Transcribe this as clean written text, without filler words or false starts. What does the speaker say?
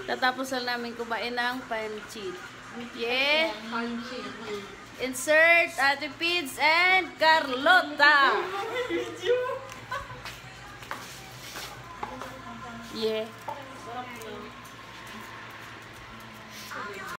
Tatapos lang namin kumain ng pancit. Yeah. Insert Ate Pids and Carlota. Yeah.